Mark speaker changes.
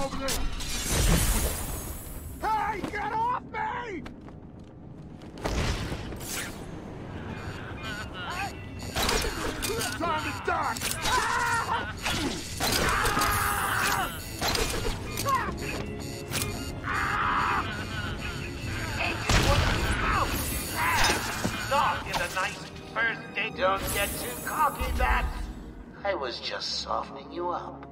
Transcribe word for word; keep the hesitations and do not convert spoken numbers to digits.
Speaker 1: over there! Hey, get off me! Time to die!
Speaker 2: Not in a nice first date. Don't get too cocky, Bat. I was just softening you up.